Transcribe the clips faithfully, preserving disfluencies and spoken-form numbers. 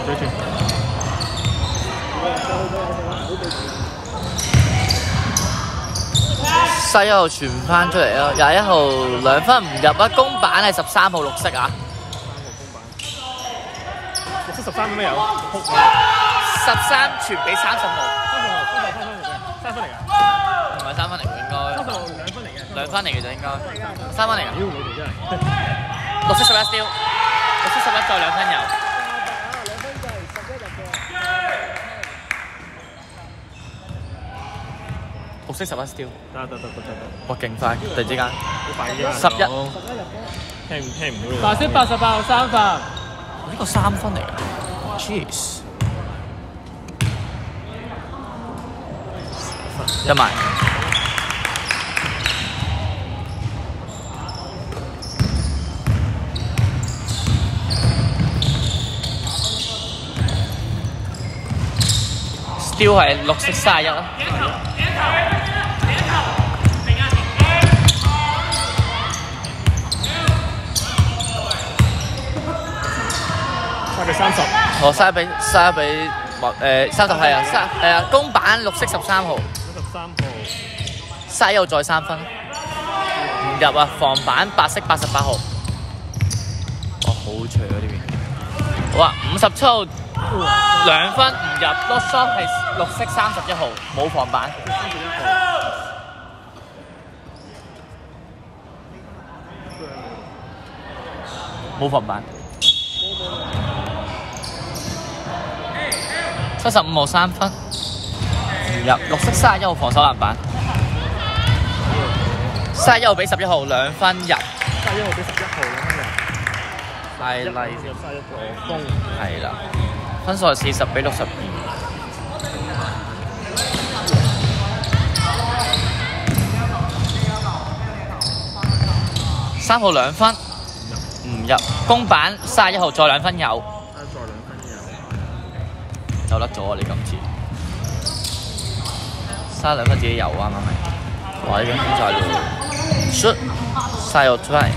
追轉。 西一號傳翻出嚟咯，廿一號兩分唔入啊！公版係十三號綠色啊！ 綠色十三分咩有？ 十三傳俾三十號。 三分嚟㗎？ 唔係三分嚟嘅應該。 三十號兩分嚟嘅。 兩分嚟嘅就應該。三分嚟㗎。 屌你哋真係。 綠色十一 steal， 綠色十一再兩分有。綠色十一 steal。 得得得得得得。 哇，勁快！突然之間。 好快嘅。 十一。 聽唔聽唔到你。 白色八十八號三分。 呢個三分嚟㗎 ，jeez。一埋。Steal 係綠色三十一啊。 三比三十。 哦，三比三比誒三十係啊，三係啊，公版綠色十三號。 十三號。 三十一號再三分。唔入啊！防板白色八十八號。哦，好長啊呢邊。好啊，五十七號兩分唔入 ，lock shot 係綠色三十一號，冇防板。 三十一號。 冇防板。七十五號三分，唔入。綠色三十一號防守籃板。三十一號俾十一號兩分入。 三十一號俾十一號兩分入。 係例。 三十一個攻。 係啦，分數係四十比六十二。三號兩分，唔入。公版三十一號再兩分有。 再兩分有。 走甩咗啊！你今次三兩分自己有啊，啱啱係。哇！已經空晒咯。shoot 晒入出嚟。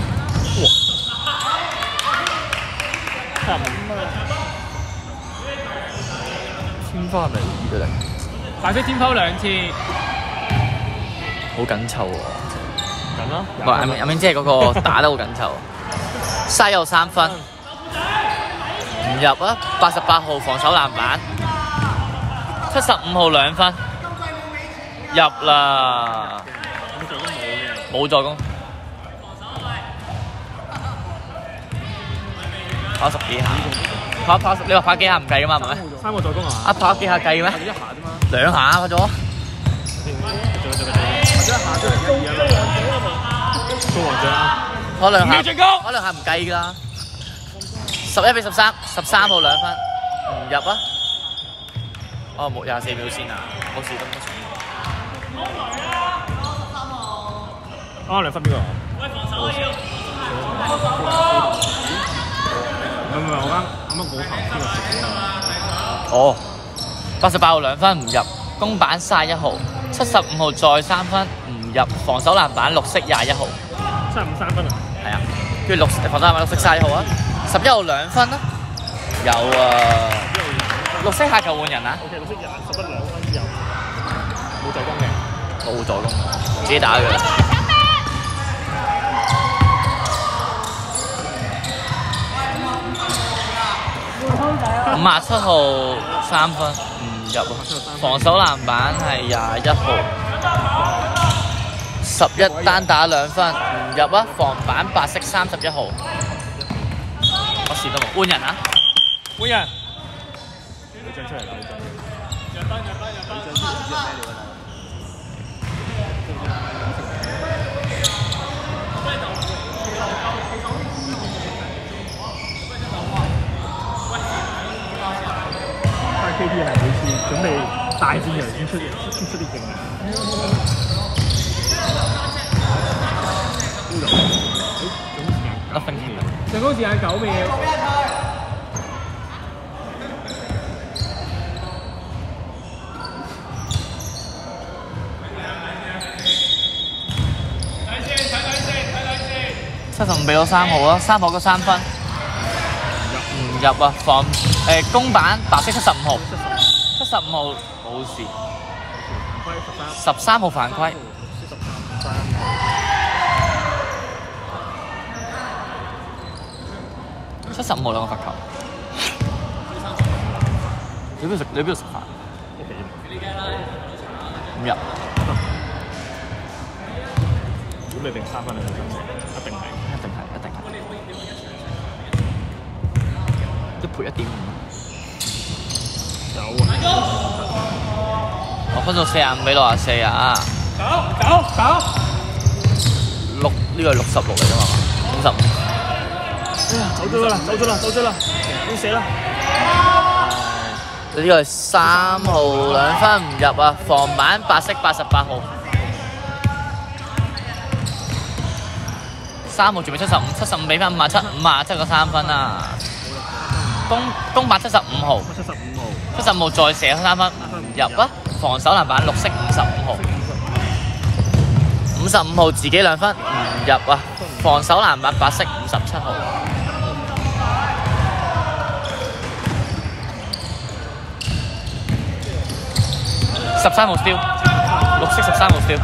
差唔多。 天花嚟嘅咧。 白色天拋兩次。 好緊湊喎。 緊啦。 唔係，阿明阿明即係嗰個打得好緊湊。西有三分。唔入啊！八十八號防守籃板。七十五號兩分。入啦。冇助攻。跑十幾下。跑跑，你話跑幾下唔計㗎嘛？係咪？ 三個助攻啊！ 啊，跑幾下計咩？ 一下啫嘛。 兩下跑咗。 做做做做。一下即係一二啊！做王者啊！ 嗰兩下，嗰兩下唔計㗎。十一比十三，十三號兩分，唔入啊！哦，冇廿四秒先啊，冇事都冇事。 啱兩分邊個？唔係唔係，我啱啱啱嗰頭邊個食咗？ 哦，八十八號兩分唔入，公版三十一號，七十五號再三分唔入，防守籃板綠色廿一號。 七十五三分啊！ 係啊，跟住綠防守籃板綠色三十一號啊，十一號兩分啊，有啊，綠色下球換人啊。 O K， 綠色廿十一兩分有，冇助攻嘅， 冇助攻，自己打嘅。五十七號三分唔入啊，防守籃板係廿一號，十一單打兩分唔入啊，防板白色三十一號，我試都冇換人啊， 換人，舉張出嚟，舉張，入單入單入單，舉張出嚟，知係咩料啊？K T 係每次準備大戰人先出先出啲勁嘅。 得分幾？ 上攻時間九秒。 七十五俾咗三號啊，三號嗰三分唔入啊，防誒公板白色七十五號，七十五號冇事，十三號犯規，七十五號兩個罰球。你邊度食？你邊度食飯？唔入。 咁你定三分定兩分？一定係， 一定係，一定係。一賠一點五。 有啊！ 我分數四十五比六十四啊！ 九九九。 六呢個係六十六嚟㗎嘛？五十五。 哎呀，走咗啦！走咗啦！走咗啦！已經死啦！ 呢個係三號兩分唔入啊！防板白色八十八號。三號準備七十五，七十五俾翻五十七，五十七個三分啊！公公板七十五號， 七十五號， 七十五號再射三分唔入啊！防守籃板綠色五十五號，五十五號自己兩分唔入啊！防守籃板白色五十七號。十三號 steal， 綠色十三號 steal，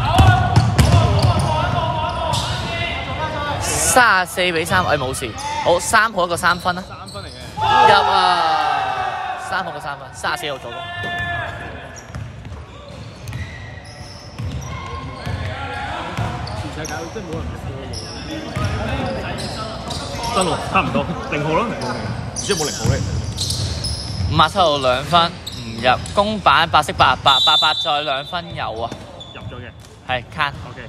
三十四比三，誒冇事。好，三號一個三分啦， 三分嚟嘅， 入啊！三號個三分，三十四號做咯。 全世界真係冇人破真喎，差唔多零號啦，零號唔知有冇零號咧？ 五十七號兩分。唔入，公板白色八十八，八八再兩分有啊， 入咗嘅， 係 can。 OK。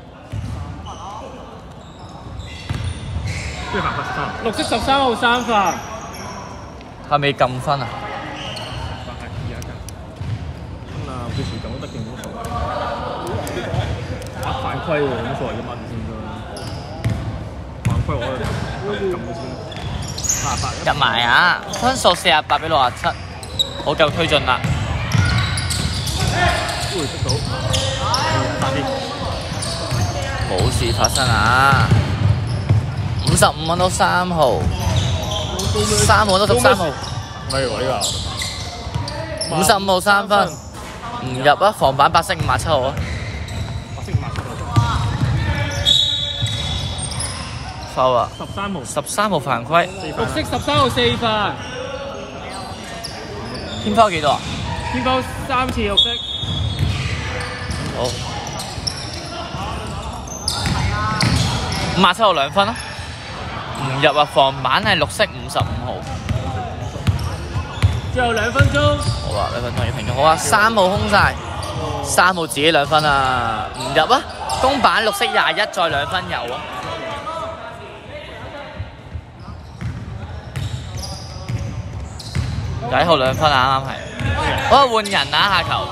跟住八八十三。 綠色十三號三分。 係咪撳分啊？ 八係二一㗎。嗱，幾時咁都得嘅冇所謂。啊，犯規喎，冇所謂嘅嘛，先㗎。犯規我撳咗先。八八入埋啊！分數四十八比六十七。好夠推進啦！ 都會捉到，快啲！ 冇事發生啊！五十五揾到三號，三號都十三號， 係喎呢個五十五號三分唔入啊！防板白色五十七號啊！ 白色五十七號， 收啊！ 十三號， 十三號犯規， 綠色十三號四分。 天拋幾多啊？ 天拋三次綠色。 好。五十七號兩分啦，唔入啊！防板係綠色五十五號。 最後兩分鐘。 好啊，兩分鐘要平咗。好啊，三號空晒，三號自己兩分啊，唔入啊！公板綠色廿一再兩分有啊。廿一號兩分啊，啱啱係。好啊，換人啊，下球。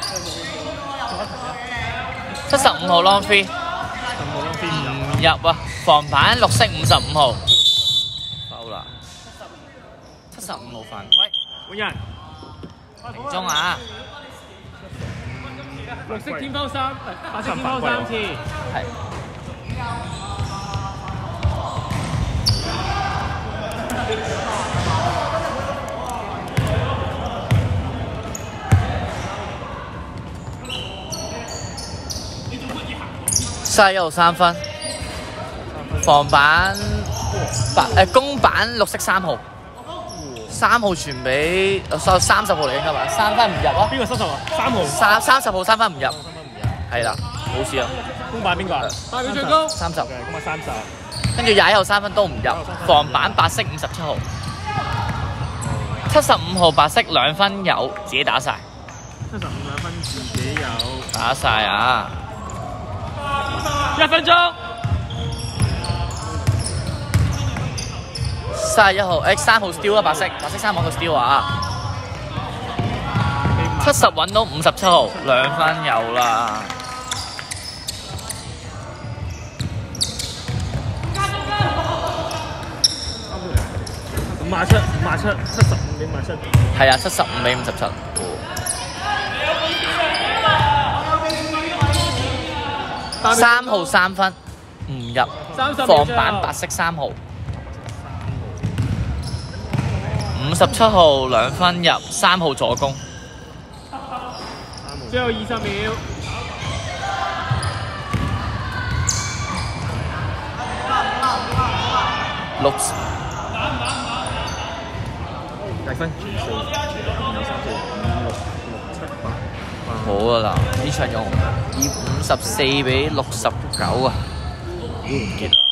七十五號 long three 唔入啊，防板綠色五十五號。收啦。七十五號犯規。 換人。 停鐘啊！ 綠色天拋三，白色天拋三次。 係。三十一號三分，防板白誒公板綠色三號，三號傳俾收三十號嚟㗎嘛，三分唔入啊！ 邊個收十啊？三號。 三三十號三分唔入， 三分唔入。 係啦，冇事啊。 公板邊個啊？ 代表最高。 三十。 咁啊三十。 跟住廿一號三分都唔入，防板白色五十七號，七十五號白色兩分有，自己打晒。 七十五兩分自己有。 打晒啊！ 一分鐘。 三十一號，誒三號 steal 啊，白色，白色三號個 steal 啊！七十揾到五十七號，兩分有啦。 五廿七，五廿七，七十五比五廿七。 係啊，七十五比五十七。三號三分唔入，防板白色三號。 五十七號兩分入，三號助攻。 最後二十秒。 六計分四，有三四五六六七八八。 好啊嗱，呢場用以五十四比六十九啊，完結啦。